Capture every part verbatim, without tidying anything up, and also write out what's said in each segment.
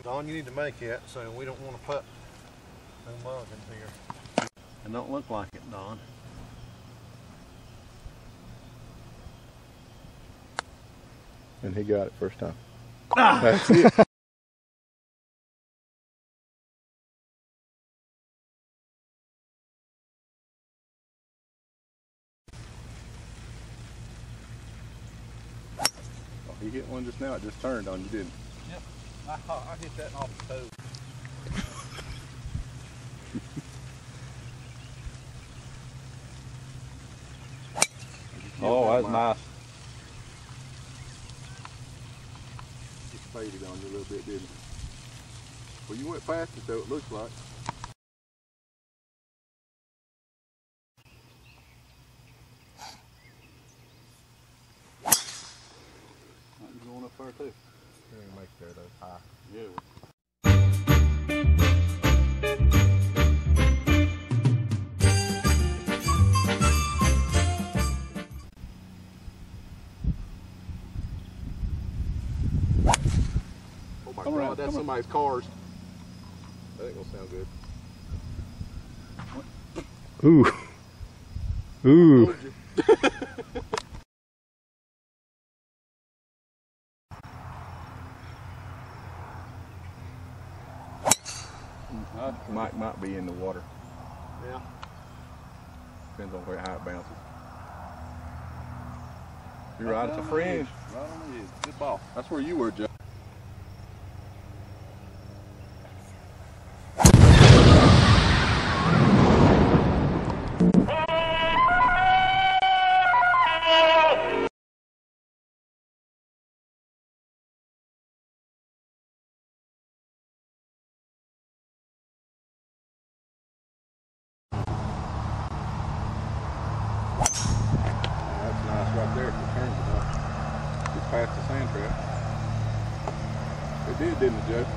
Don, you need to make it, so we don't want to put no mud in here. It don't look like it, Don. And he got it first time. Ah. That's it. Oh, he hit one just now. It just turned on you, didn't it? Yep. I, I hit that off the toe. Oh, that's nice. Just faded on you a little bit, didn't it? Well, you went past it though, it looks like. You're going up there too. You're gonna make there though, high. Yeah. Come around, that's somebody's cars. That ain't gonna sound good. Ooh. Ooh. Mike might be in the water. Yeah. Depends on where how it bounces. You're right, it's a fringe. Right on the edge. Good ball. That's where you were, Joe. Right there, if it turns it up. Just past the sand trap. It did, didn't it, Joe?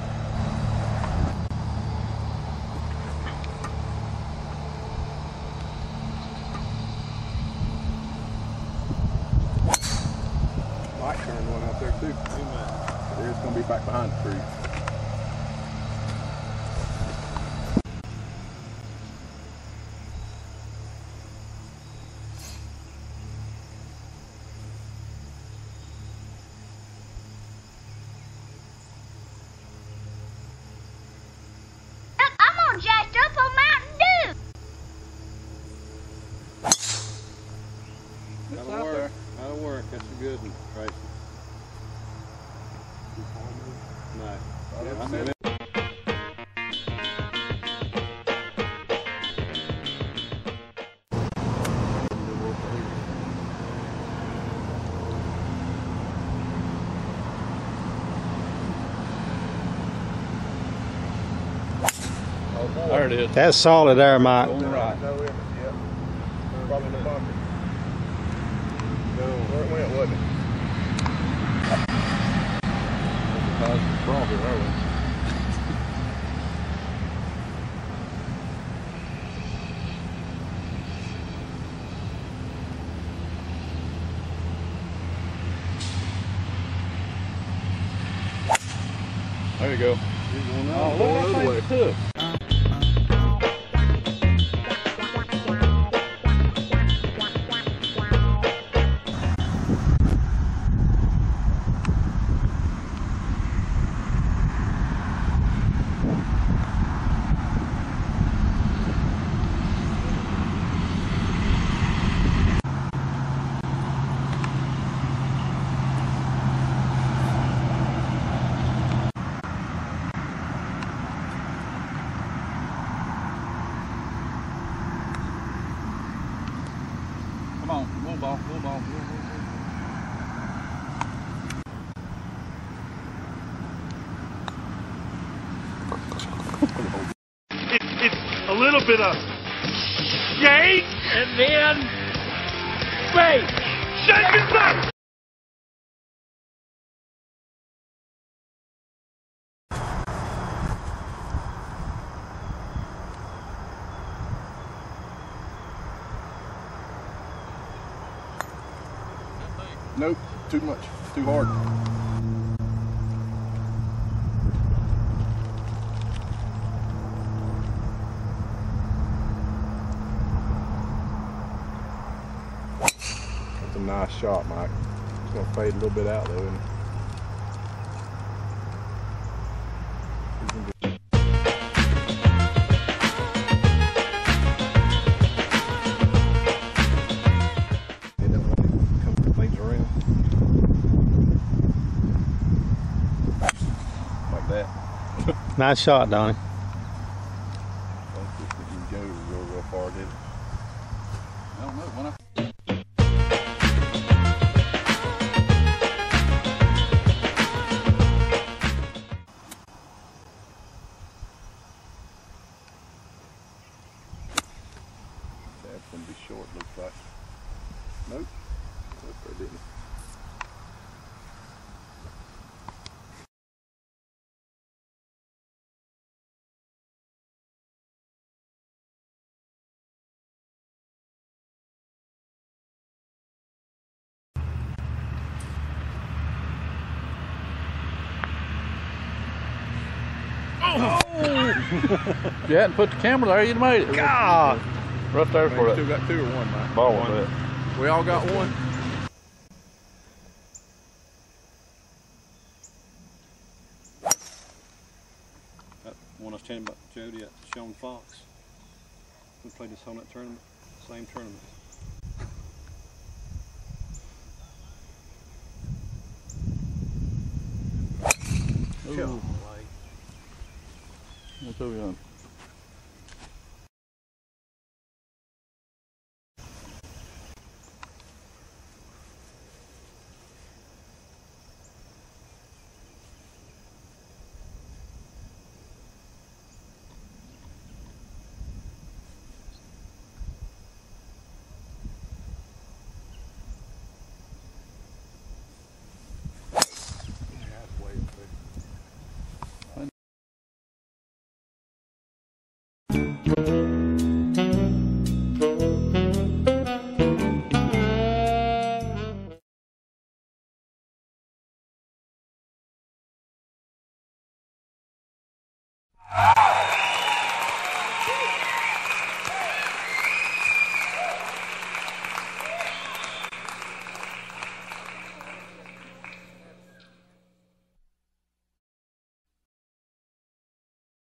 Mike turned one out there too. But it's going to be back behind the tree. Jacked up on Mountain Dew. That'll work. There. That'll work. That's a good one, Tracy. No. Yeah, I said it. There it is. That's solid there, Mike. On the right. No limit, yep. Probably in the bunker. No, where it went, wasn't it? That's probably where it went. There you go. You're going Oh, out. look at that thing took. Come on, full ball, full ball, full ball. It's, it's a little bit of skate and then bait. Shake it back. Nope, too much, too hard. nice shot, Mike. It's gonna fade a little bit out though, isn't it? Nice shot, Donnie. I think this didn't go real, real far, did it? I don't know. When I That's gonna be short, looks like. Nope. Nope, I didn't. if you hadn't put the camera there, you'd have made it. God! Right there for We it. still got two or one, Mike? Ball with it. We all got one? That one I was telling you about Jody at Sean Fox. We played this on that tournament, same tournament. Ooh. That's over on.